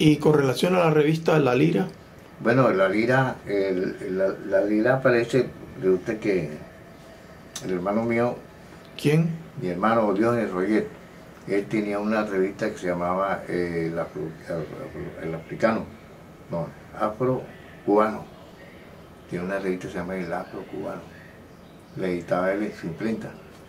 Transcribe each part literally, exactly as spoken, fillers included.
¿Y con relación a la revista La Lira? Bueno, La Lira, el, la, la Lira parece, de usted que el hermano mío, ¿Quién? mi hermano Diógenes Royer, él tenía una revista que se llamaba eh, el, Afro, el, el Africano, no, Afro Cubano. Tiene una revista que se llama El Afro Cubano. La editaba él en su imprenta.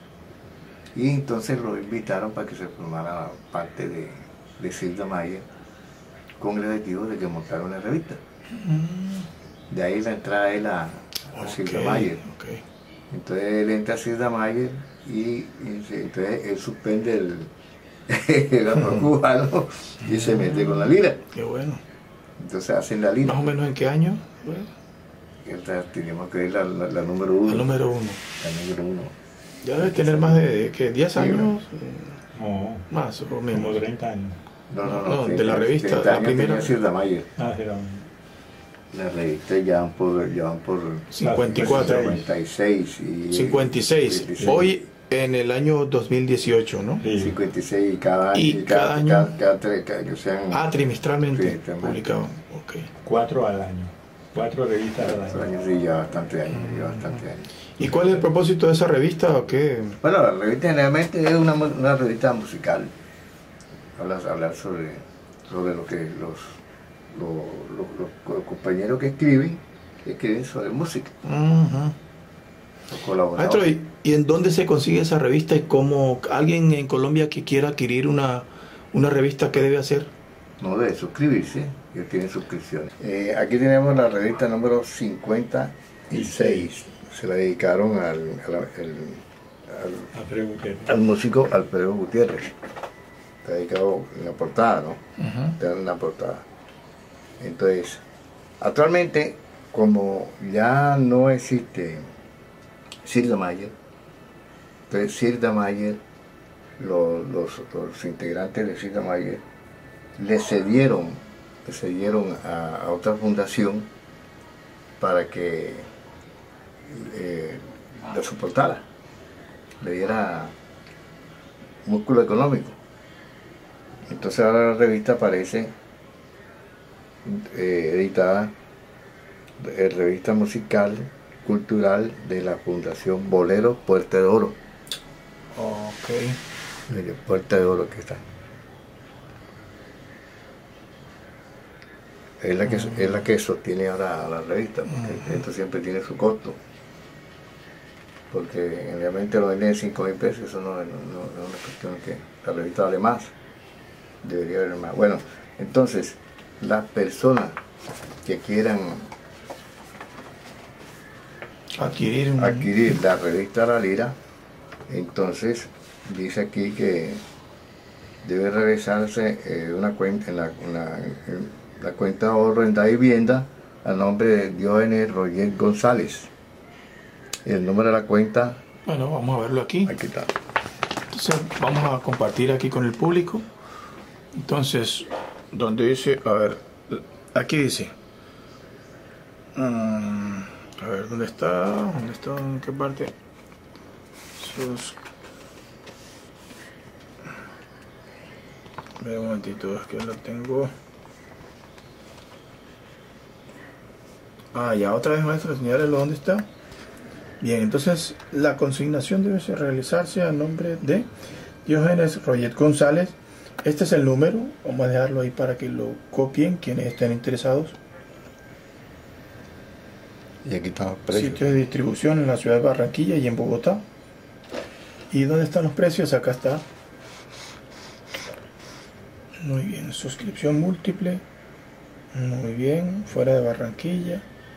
Y entonces lo invitaron para que se formara parte de, de Zilda Mayer con el objetivo de que montara una revista. Mm. De ahí la entrada de él a, a okay, Zilda Mayer. Okay. Entonces él entra a Zilda Mayer y, y entonces él suspende el, el Afro Cubano y se mete con La Lira. Qué bueno. Entonces hacen La Lira. ¿Más o menos en qué año? Esta, teníamos que ir la, la, la número uno. La número uno. La número uno. Ya debe tener más de ¿qué? diez años. No, más o menos. Como treinta años. No, no, no. no treinta, de la revista, la primera. Zilda Mayer. Ah, sí, la Las revistas ya van por, ya van por cincuenta y cuatro. cincuenta y seis. Y cincuenta y seis. cincuenta y seis. Hoy en el año dos mil dieciocho, ¿no? Sí. cincuenta y seis y cada año. Y cada, cada año. Cada, cada, cada, cada, que sean, ah, trimestralmente publicado. Okay. Cuatro al año. Cuatro revistas al año. años, sí, ya bastante años, mm. ya bastante años. ¿Y cuál es el propósito de esa revista o qué? Bueno, la revista generalmente es una, una revista musical. Hablar, hablar sobre, sobre lo que los, los, los, los compañeros que escriben, que escriben sobre música. Uh-huh. Los colaboradores. Maestro, ¿y, ¿y en dónde se consigue esa revista? ¿Y cómo alguien en Colombia que quiera adquirir una, una revista, qué debe hacer? No debe suscribirse, ellos tienen suscripciones. Eh, aquí tenemos la revista número cincuenta y seis. Se la dedicaron al, al, al, al, al músico Alfredo Gutiérrez. Está dedicado en la portada, ¿no? Uh-huh. Está en la portada. Entonces, actualmente, como ya no existe Zilda Mayer, entonces Zilda Mayer, los, los, los integrantes de Zilda Mayer, le cedieron, le cedieron a, a otra fundación para que eh, la soportara, le diera músculo económico. Entonces ahora la revista aparece eh, editada, eh, revista musical, cultural de la Fundación Bolero Puerta de Oro. Ok. De Puerta de Oro que está. Es la que, uh-huh. es la que sostiene ahora la revista, porque uh-huh. esto siempre tiene su costo. Porque realmente lo venden en cinco mil pesos, eso no, no, no, no es una cuestión que la revista vale más. Debería haber más. Bueno, entonces, las personas que quieran adquirir, un... adquirir la revista La Lira, entonces dice aquí que debe realizarse eh, una cuenta en la, una, en la cuenta de ahorro en la vivienda a nombre de Diógenes Royer González. El número de la cuenta. Bueno, vamos a verlo aquí. Aquí está. Entonces, vamos a compartir aquí con el público. Entonces, donde dice, a ver, aquí dice, um, a ver, ¿dónde está? ¿Dónde está? ¿En qué parte? Sus... A ver, un momentito, es que lo tengo. Ah, ya, otra vez, maestro, señálelo, ¿dónde está? Bien, entonces, la consignación debe realizarse a nombre de Diógenes Royer González. Este es el número, vamos a dejarlo ahí para que lo copien quienes estén interesados. Y aquí están los precios. Sitio de distribución en la ciudad de Barranquilla y en Bogotá. ¿Y dónde están los precios? Acá está. Muy bien, suscripción múltiple. Muy bien, fuera de Barranquilla.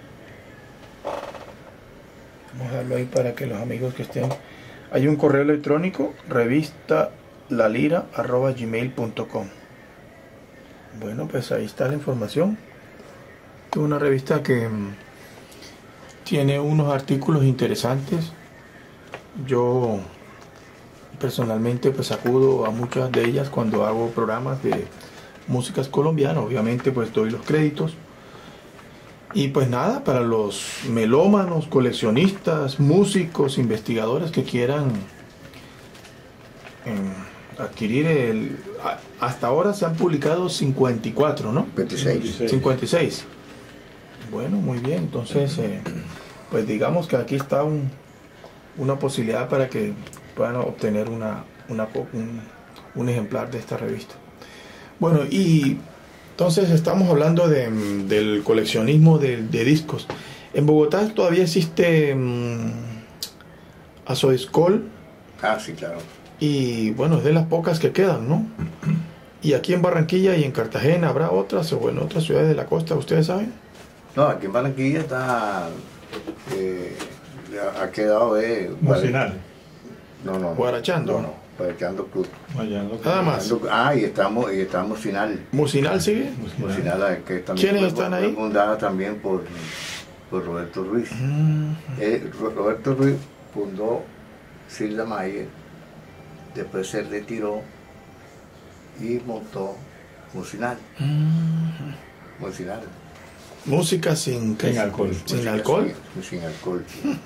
Vamos a dejarlo ahí para que los amigos que estén... Hay un correo electrónico, revista lalira arroba gmail punto com. Bueno, pues ahí está la información. Es una revista que mmm, tiene unos artículos interesantes. Yo personalmente pues acudo a muchas de ellas cuando hago programas de músicas colombianas. Obviamente pues doy los créditos. Y pues nada, para los melómanos, coleccionistas, músicos, investigadores que quieran eh, adquirir el... Hasta ahora se han publicado cincuenta y cuatro, ¿no? veintiséis. cincuenta y seis. Bueno, muy bien. Entonces, eh, pues digamos que aquí está un, una posibilidad para que puedan obtener una, una, un, un ejemplar de esta revista. Bueno, y entonces estamos hablando de, del coleccionismo de, de discos. En Bogotá todavía existe um, Azoiscol. Ah, sí, claro. Y bueno, es de las pocas que quedan, ¿no? Y aquí en Barranquilla y en Cartagena habrá otras, o en otras ciudades de la costa, ¿ustedes saben? No, aquí en Barranquilla está... Eh, ha quedado... Eh, Mucinal. No, no. Guarachando. No, no. Guarachando Club. Nada más. Ah, y estamos, y estamos Mucinal. ¿Mucinal sigue? Mucinal, que también ¿Quiénes fue, están fue ahí? fundada también por, por Roberto Ruiz. Mm. Eh, Roberto Ruiz fundó Silda Mayer, después se retiró y montó Mucinal. Mm. Mucinal. Música sin, sin alcohol. Sin Música alcohol. Sin, sin alcohol.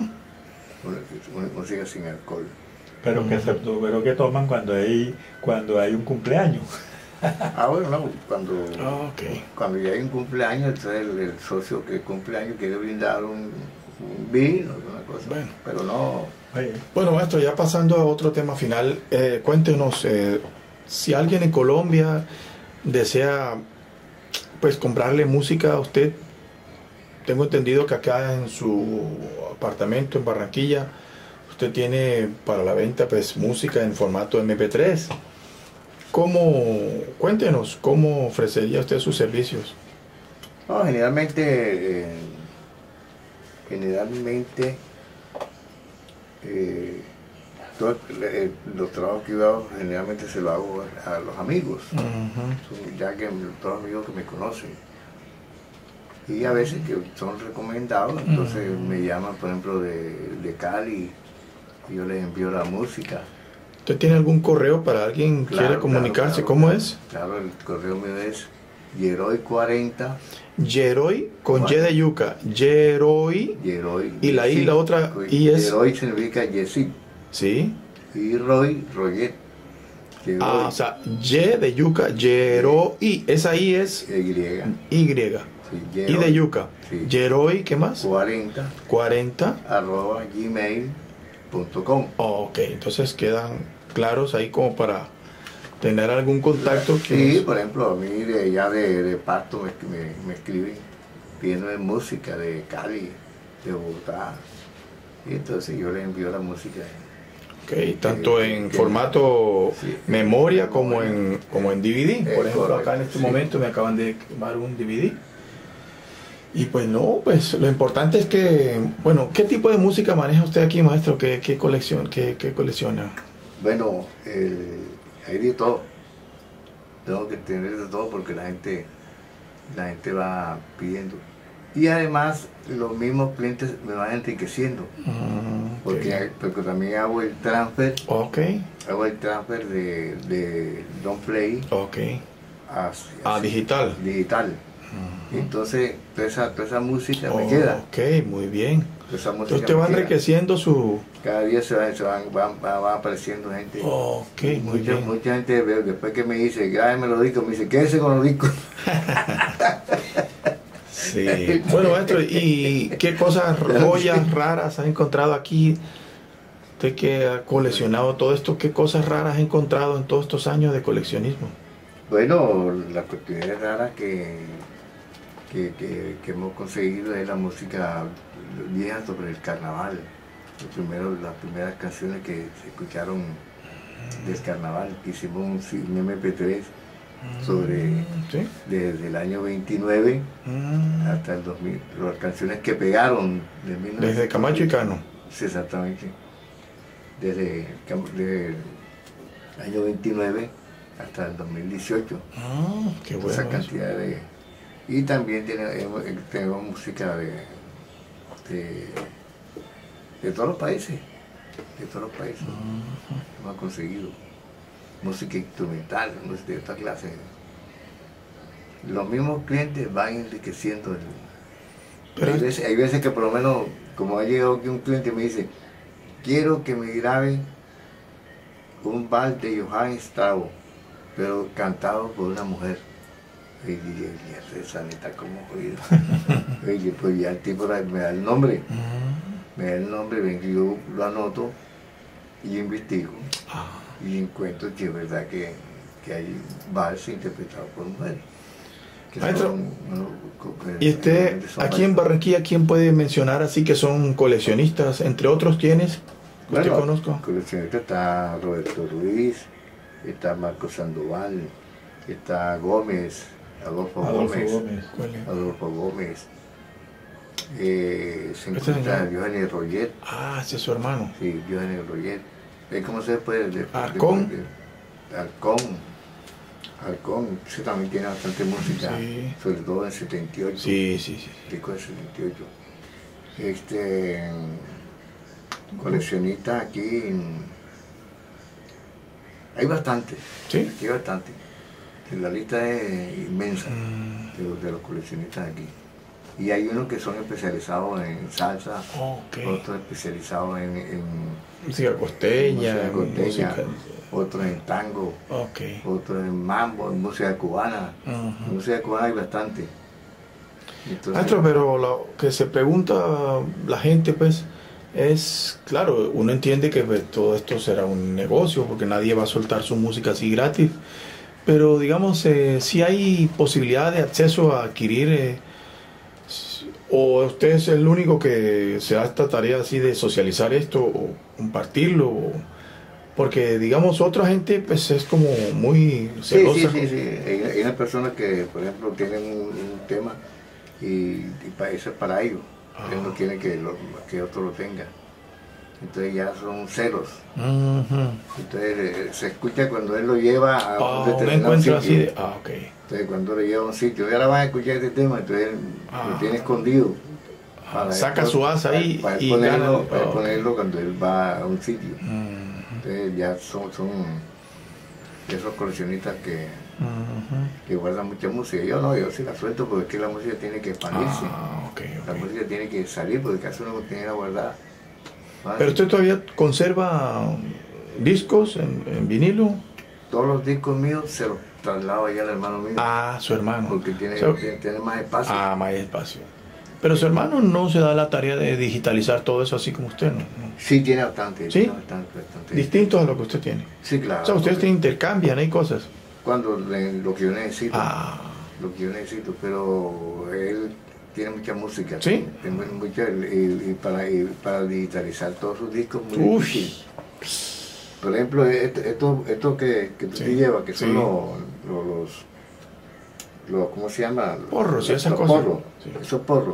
Música sin alcohol. Pero que, se, pero que toman cuando hay cuando hay un cumpleaños. Ah, bueno, no, cuando, Oh, okay. cuando ya hay un cumpleaños, entonces el, el socio que cumpleaños quiere brindar un, un vino, alguna cosa. Bueno. Pero no. Oye. Bueno, maestro, ya pasando a otro tema final, eh, cuéntenos, eh, si alguien en Colombia desea pues comprarle música a usted, tengo entendido que acá en su apartamento en Barranquilla usted tiene para la venta pues música en formato eme pe tres. ¿Cómo, cuéntenos, cómo ofrecería usted sus servicios? No, generalmente, eh, generalmente, eh, todo, eh, los trabajos que yo hago, generalmente se lo hago a, a los amigos, uh-huh. ya que todos los amigos que me conocen. Y a veces que son recomendados, entonces uh-huh. me llaman, por ejemplo, de, de Cali, y yo les envío la música. ¿Usted tiene algún correo para alguien que claro, quiera comunicarse? Claro, ¿Cómo claro, es? Claro, el correo mío es yeroy cuarenta. Yeroy con Y de yuca. Yeroy. Yeroy. Y la I, la otra I es. Yeroy significa Yesid. Sí. Y Roy, Royet. Yeroy. Ah, o sea, Y de yuca, Yeroy. Esa I es. Y. Y. Sí, Yeroy, y de yuca. Sí. Yeroy, ¿qué más? cuarenta. cuarenta. Arroba gmail punto com. Oh, ok, entonces quedan claros ahí como para tener algún contacto. Que sí, nos... por ejemplo, a mí de allá de, de Pasto me, me, me escriben pidiendo música de Cali, de Bogotá, y entonces yo les envío la música. Ok, tanto en que, formato sí, memoria como en, como en D V D. Por ejemplo, correcto, acá en este sí. momento me acaban de quemar un D V D. Y pues no, pues lo importante es que, bueno, ¿qué tipo de música maneja usted aquí, maestro? ¿Qué, qué colección, qué, qué colecciona? Bueno, el, hay de todo. Tengo que tener de todo porque la gente, la gente va pidiendo. Y además, los mismos clientes me van enriqueciendo. Mm, porque, okay. porque también hago el transfer. Ok. Hago el transfer de, de Don't Play. Ok. A, a, a digital. Digital. Uh-huh. Entonces, toda esa, toda esa música oh, me queda. Ok, muy bien. Esa música entonces te va enriqueciendo su... Cada día se van, se van, van, van, van apareciendo gente. Oh, ok, muy mucha, bien. Mucha gente, después que me dice, grábeme los discos, me dice, quédese con los discos. Sí. Bueno, maestro, ¿y qué cosas, joyas raras ha encontrado aquí? Usted que ha coleccionado todo esto, ¿qué cosas raras ha encontrado en todos estos años de coleccionismo? Bueno, las cuestiones raras que, que, que, que hemos conseguido es la música vieja sobre el carnaval. Los primeros, las primeras canciones que se escucharon del carnaval, que hicimos un, un eme pe tres sobre, ¿sí? desde el año veintinueve mm. hasta el dos mil, las canciones que pegaron de mil novecientos, desde Camacho y Cano. Sí, exactamente, desde, desde el año veintinueve hasta el dos mil dieciocho. Ah, qué bueno. Esa cantidad de... Y también tenemos, tenemos música de, de, de todos los países, de todos los países, uh-huh. hemos conseguido. Música instrumental, música de esta clase. Los mismos clientes van enriqueciendo. El... Pero hay, veces, hay veces que por lo menos, como ha llegado aquí un cliente y me dice, quiero que me graben un vals de Johann Strauss, pero cantado por una mujer. Y dije, esa neta como jodido. Y pues ya el tipo me da el nombre, me da el nombre, ven, yo lo anoto y investigo. Y encuentro que es verdad que, que hay vals interpretados por mujeres. Maestro, son, no, y usted, aquí en Barranquilla, ¿quién puede mencionar así que son coleccionistas? Entre otros, ¿quiénes? ¿Usted bueno, conozco? Coleccionista está Roberto Ruiz, está Marco Sandoval, está Gómez, Adolfo, Adolfo Gómez, Gómez. Adolfo Gómez. Eh, se encuentra Johanny Roget. Ah, ese es su hermano. Sí, Johanny Roget. ¿Cómo se puede? De, Arcón. De, de, Arcón. Arcón, ese también tiene bastante música, sí. Sobre todo en setenta y ocho. Sí, sí, sí. Disco de setenta y ocho. Este, coleccionista aquí, hay bastante. ¿Sí? Aquí hay bastante. La lista es inmensa mm. de, los, de los coleccionistas aquí. Y hay unos que son especializados en salsa, okay. Otros especializados en, en música costeña, música costeña música... otros en tango, okay. Otros en mambo, en música cubana. Uh-huh. En música cubana hay bastante. Entonces, Maestro, pero lo que se pregunta la gente, pues, es, claro, uno entiende que pues, todo esto será un negocio, porque nadie va a soltar su música así gratis, pero digamos, eh, si hay posibilidad de acceso a adquirir... Eh, ¿O usted es el único que se da esta tarea así de socializar esto o compartirlo? O, porque, digamos, otra gente pues es como muy celosa. Sí, sí, sí. sí. Hay, hay unas personas que, por ejemplo, tienen un, un tema y, y para eso es para ellos. Ah. Ellos no quieren que, lo, que otro lo tenga. Entonces ya son celos. Uh-huh. Entonces eh, se escucha cuando él lo lleva a oh, un determinado sitio. Así de... Ah, ok. Entonces cuando lo lleva a un sitio, ya la van a escuchar este tema, entonces él ah. lo tiene escondido. Para saca su asa ahí para, para y ponerlo, gana. Para oh, ponerlo okay. Cuando él va a un sitio. Uh-huh. Entonces ya son, son esos coleccionistas que, uh-huh. que guardan mucha música. Yo no, yo sí la suelto porque es que la música tiene que expandirse. Ah, okay, okay. La música tiene que salir porque casi uno tiene que guardar. ¿Vale? ¿Pero usted todavía conserva discos en, en vinilo? Todos los discos míos se los traslado allá al hermano mío. Ah, su hermano. Porque tiene, so, tiene, tiene más espacio. Ah, más espacio. Pero su hermano no se da la tarea de digitalizar todo eso así como usted, ¿no? ¿no? Sí, tiene bastante. ¿Sí? Tiene bastante, bastante. Distintos a lo que usted tiene. Sí, claro. O sea, ustedes te intercambian, hay cosas. Cuando lo que yo necesito. Ah. Lo que yo necesito, pero él tiene mucha música. ¿Sí? Tiene mucha, y, y, para, y para digitalizar todos sus discos muy Uy. difícil. Por ejemplo, esto, esto, esto que, que tú sí. te llevas, que son sí. los, los, los, ¿cómo se llama? Porros, y esas los cosas. Porros, sí. Esos porros.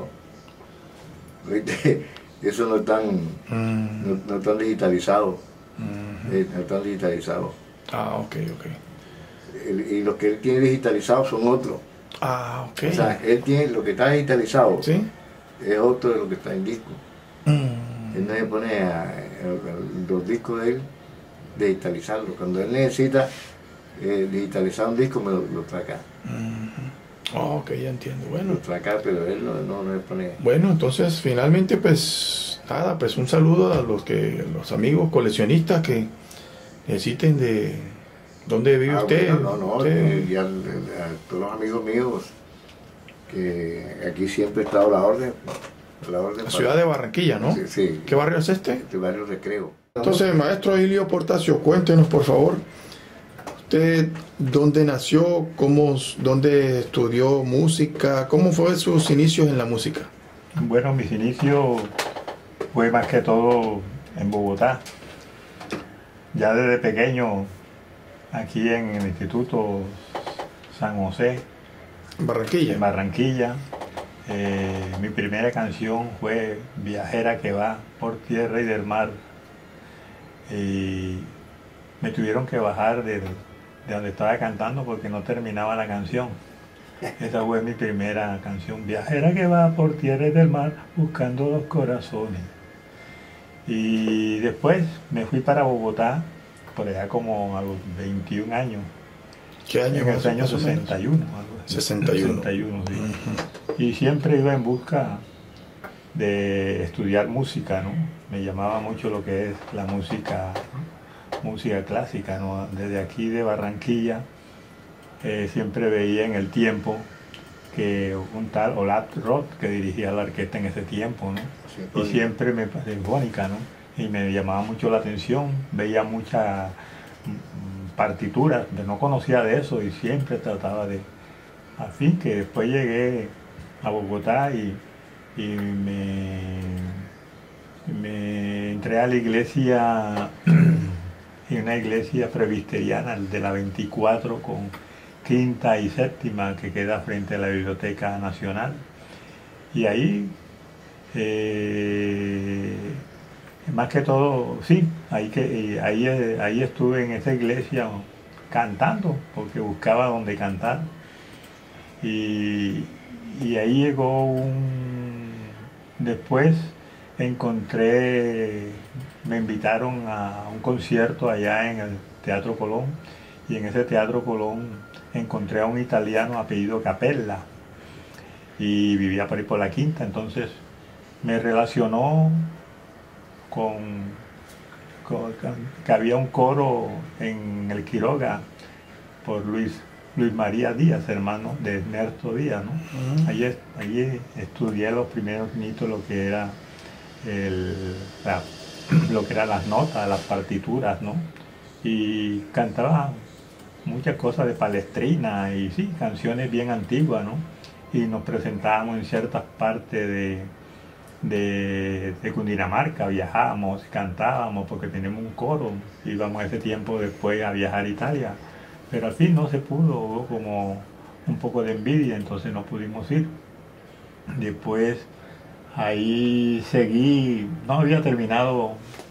Eso no están, mm. no, no están digitalizados. Mm-hmm. eh, no están digitalizados. Ah, ok, ok. El, y los que él tiene digitalizados son otros. Ah, ok. O sea, él tiene lo que está digitalizado. ¿Sí? Es otro de lo que está en disco. Mm. Él no se pone a, a, a los discos de él digitalizarlos. Cuando él necesita eh, digitalizar un disco, me lo, lo trae acá. Mm-hmm. Oh, ok, ya entiendo. Bueno. Lo trae acá, pero él no, no, no se pone. Bueno, entonces finalmente pues nada, pues un saludo a los que los amigos coleccionistas que necesiten de dónde vive ah, usted. Bueno, no, no, usted... y a, a todos los amigos míos que aquí siempre he estado a la orden. A la orden la ciudad para... de Barranquilla, ¿no? Sí, sí. ¿Qué barrio es este? Este barrio Recreo. Entonces, maestro Ilio Portacio, cuéntenos por favor, usted dónde nació, cómo, dónde estudió música, cómo fue sus inicios en la música. Bueno, mis inicios fue más que todo en Bogotá. Ya desde pequeño, aquí en el Instituto San José, Barranquilla. En Barranquilla. Eh, mi primera canción fue Viajera que va por tierra y del mar. Y me tuvieron que bajar de, de donde estaba cantando porque no terminaba la canción. Esa fue mi primera canción, Viajera que va por tierra y del mar buscando los corazones. Y después me fui para Bogotá, por allá como a los veintiún años. ¿Qué año? En el año sesenta y uno. Algo así. sesenta y uno. sesenta y uno, sí. Uh-huh. Y siempre iba en busca de estudiar música, ¿no? Me llamaba mucho lo que es la música música clásica, ¿no? Desde aquí de Barranquilla eh, siempre veía en el tiempo que un tal Olat Roth, que dirigía la orquesta en ese tiempo, ¿no? Sí, y siempre me sinfónica, ¿no? Y me llamaba mucho la atención, veía muchas partituras, no conocía de eso y siempre trataba de... A fin que después llegué a Bogotá y, y me, me entré a la iglesia, en una iglesia presbiteriana de la veinticuatro con quinta y séptima, que queda frente a la Biblioteca Nacional. Y ahí, eh, más que todo, sí, ahí, que, ahí, ahí estuve en esa iglesia cantando, porque buscaba donde cantar. Y, y ahí llegó un... Después encontré, me invitaron a un concierto allá en el Teatro Colón, y en ese Teatro Colón encontré a un italiano apellido Capella y vivía por ahí por la Quinta, entonces me relacionó con, con que había un coro en el Quiroga por Luis, Luis María Díaz, hermano de Ernesto Díaz, ¿no? Uh-huh. Allí, allí estudié los primeros mitos, lo que era el, la, lo que eran las notas, las partituras, ¿no? Y cantaba muchas cosas de Palestrina y sí, canciones bien antiguas, ¿no? Y nos presentábamos en ciertas partes de, de, de Cundinamarca, viajábamos, cantábamos porque teníamos un coro, íbamos ese tiempo después a viajar a Italia, pero al fin no se pudo, hubo como un poco de envidia, entonces no pudimos ir. Después ahí seguí, no había terminado,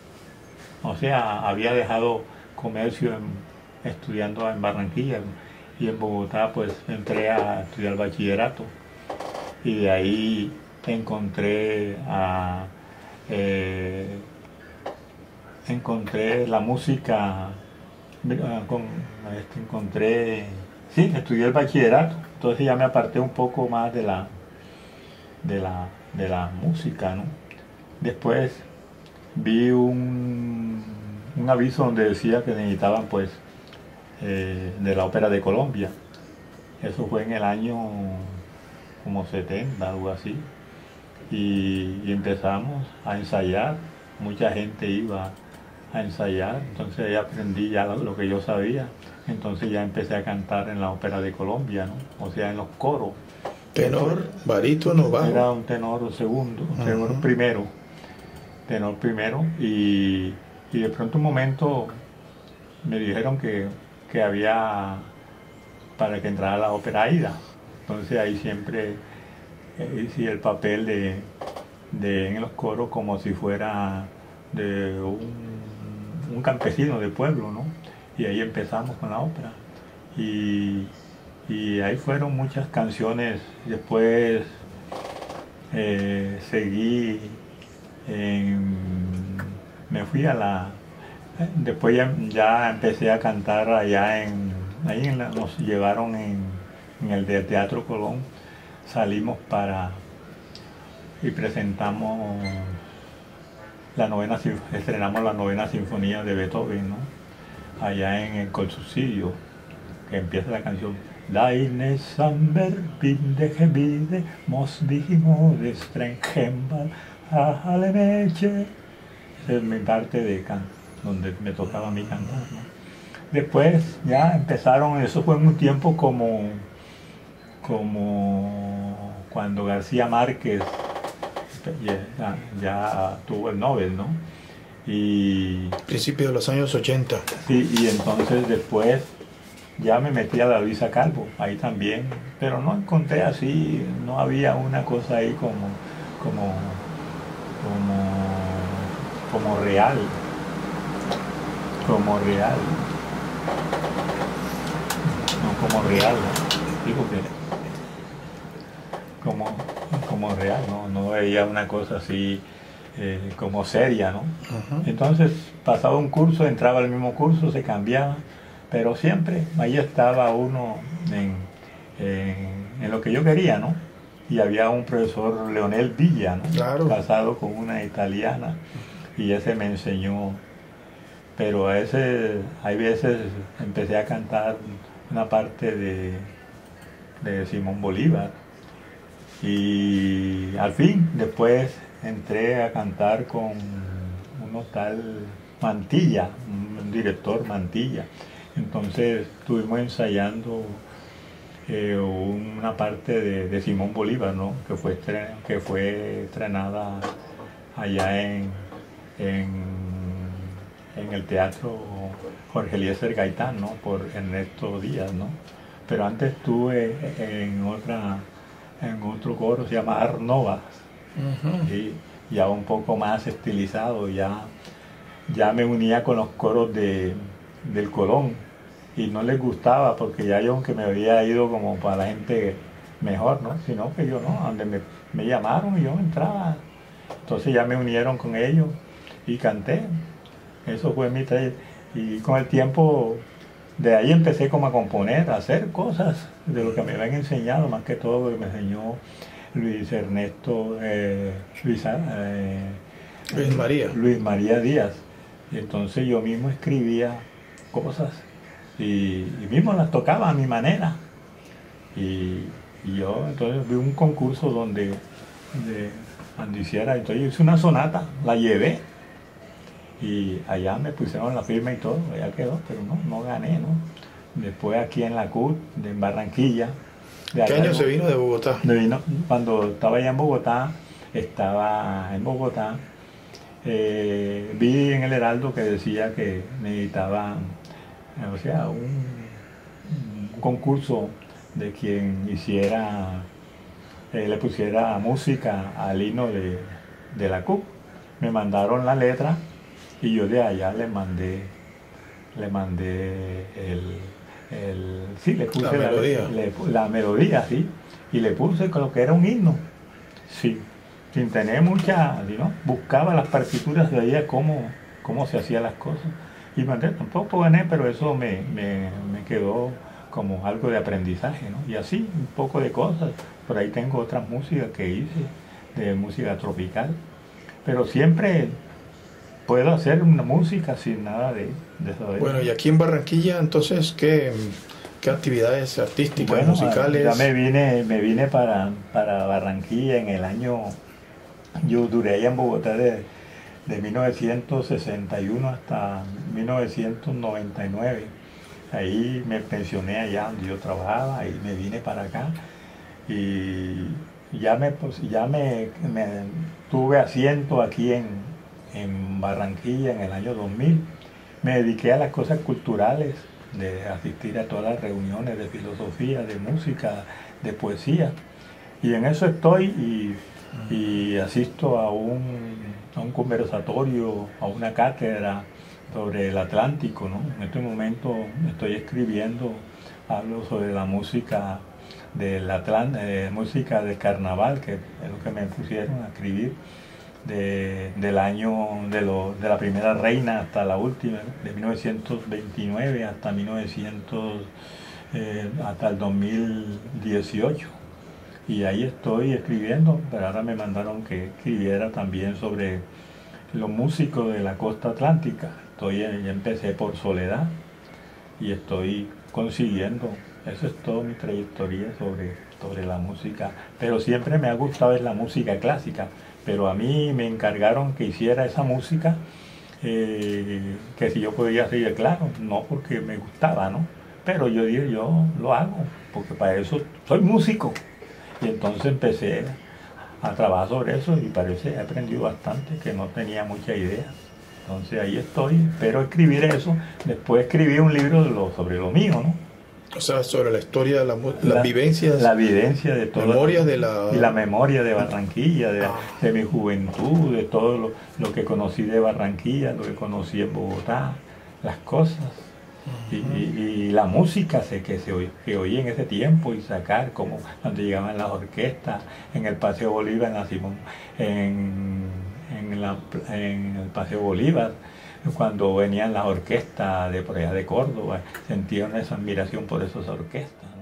o sea, había dejado comercio en estudiando en Barranquilla, y en Bogotá pues entré a estudiar bachillerato y de ahí encontré a eh, encontré la música con, este, encontré sí, estudié el bachillerato, entonces ya me aparté un poco más de la de la de la música, ¿no? Después vi un, un aviso donde decía que necesitaban pues Eh, de la Ópera de Colombia. Eso fue en el año como setenta, algo así. Y, y empezamos a ensayar, mucha gente iba a ensayar, entonces ahí aprendí ya lo, lo que yo sabía. Entonces ya empecé a cantar en la Ópera de Colombia, ¿no? O sea, en los coros. Tenor, barítono, bajo. Era un tenor segundo, un tenor uh-huh. primero, tenor primero, y, y de pronto un momento me dijeron que que había para que entrara a la ópera Aida. Entonces ahí siempre eh, hice el papel de, de en los coros como si fuera de un, un campesino de pueblo, ¿no? Y ahí empezamos con la ópera. Y, y ahí fueron muchas canciones. Después eh, seguí, en, me fui a la... Después ya, ya empecé a cantar allá en, ahí en la, nos llevaron en, en el de Teatro Colón, salimos para y presentamos la novena, estrenamos la novena sinfonía de Beethoven, ¿no? Allá en el Colsubsidio, que empieza la canción Deine Samber binde gebide mos digimo de strengembal a alemeche. Esa es mi parte de canto, donde me tocaba a mí cantar, ¿no? Después ya empezaron, eso fue en un tiempo como, como cuando García Márquez ya, ya tuvo el Nobel, ¿no? Y principio de los años ochenta. Sí, y entonces después ya me metí a la Luisa Calvo, ahí también, pero no encontré así, no había una cosa ahí como, como, como, como real. Como real, no como real, ¿no? Digo que como, como real, ¿no? No veía una cosa así eh, como seria, ¿no? Uh-huh. Entonces, pasaba un curso, entraba al mismo curso, se cambiaba, pero siempre ahí estaba uno en, en, en lo que yo quería, ¿no? Y había un profesor, Leonel Villa, ¿no? Claro. Casado con una italiana, y ese me enseñó pero a veces, hay veces empecé a cantar una parte de, de Simón Bolívar, y al fin después entré a cantar con uno tal Mantilla, un director Mantilla. Entonces estuvimos ensayando eh, una parte de, de Simón Bolívar, ¿no? que, fue estren, que fue estrenada allá en, en, en el Teatro Jorge Eliezer Gaitán, ¿no? por Ernesto Díaz, ¿no? Pero antes estuve en otra en otro coro, se llama Art Nova, uh-huh. y ya un poco más estilizado, ya, ya me unía con los coros de, del Colón, y no les gustaba porque ya yo, aunque me había ido como para la gente mejor, ¿no? Sino que yo no, donde me, me llamaron y yo entraba, entonces ya me unieron con ellos y canté. Eso fue mi taller, y con el tiempo de ahí empecé como a componer, a hacer cosas de lo que me habían enseñado, más que todo lo que me enseñó Luis Ernesto, eh, Luis, eh, Luis María. Luis María Díaz. Y entonces yo mismo escribía cosas y, y mismo las tocaba a mi manera. Y, y yo entonces vi un concurso donde, donde, donde hiciera, entonces yo hice una sonata, la llevé. Y allá me pusieron la firma y todo, allá quedó, pero no, no gané, ¿no? Después aquí en la C U T, en Barranquilla. ¿Qué año se vino de Bogotá? Me vino, cuando estaba allá en Bogotá, estaba en Bogotá, eh, vi en el Heraldo que decía que necesitaban, o sea, un, un concurso de quien hiciera, eh, le pusiera música al himno de, de la C U T. Me mandaron la letra. Y yo de allá le mandé, le mandé el, el sí, le puse la, la melodía. Le, la melodía, sí, y le puse con lo que era un himno, sí, sin tener mucha, ¿no? Buscaba las partituras, veía cómo, cómo se hacían las cosas, y mandé, tampoco gané, pero eso me, me, me quedó como algo de aprendizaje, ¿no? Y así, un poco de cosas, por ahí tengo otras músicas que hice, de música tropical, pero siempre puedo hacer una música sin nada de, de saber. Bueno, y aquí en Barranquilla, entonces, ¿qué, qué actividades artísticas, bueno, musicales? Ya me vine, me vine para, para Barranquilla en el año, yo duré allá en Bogotá de, de mil novecientos sesenta y uno hasta mil novecientos noventa y nueve. Ahí me pensioné allá donde yo trabajaba y me vine para acá. Y ya me, pues, ya me, me tuve asiento aquí en en Barranquilla en el año dos mil. Me dediqué a las cosas culturales, de asistir a todas las reuniones de filosofía, de música, de poesía, y en eso estoy, y, y asisto a un, a un conversatorio, a una cátedra sobre el Atlántico, ¿no? En este momento estoy escribiendo, hablo sobre la música del Atlántico, eh, música de carnaval, que es lo que me pusieron a escribir, De, del año de, lo, de la primera reina hasta la última, de mil novecientos veintinueve hasta mil novecientos, eh, hasta el dos mil dieciocho, y ahí estoy escribiendo, pero ahora me mandaron que escribiera también sobre los músicos de la costa atlántica. Estoy, ya empecé por Soledad y estoy consiguiendo, eso es toda mi trayectoria sobre, sobre la música, pero siempre me ha gustado es la música clásica. Pero a mí me encargaron que hiciera esa música, eh, que si yo podía seguir, claro, no porque me gustaba, ¿no? Pero yo dije, yo lo hago, porque para eso soy músico. Y entonces empecé a trabajar sobre eso y parece que he aprendido bastante, que no tenía mucha idea. Entonces ahí estoy, espero escribir eso. Después escribí un libro de lo, sobre lo mío, ¿no? O sea, sobre la historia, la, las la, vivencias. La vivencia de todo. Memorias de la... Y la memoria de Barranquilla, de, ah. de mi juventud, de todo lo, lo que conocí de Barranquilla, lo que conocí en Bogotá, las cosas. Uh-huh. y, y, y la música sé que se oí, que oí en ese tiempo, y sacar como cuando llegaban las orquestas, en el Paseo Bolívar, en, la Simón, en, en, la, en el Paseo Bolívar, cuando venían las orquestas de por allá de Córdoba, sentía esa admiración por esas orquestas.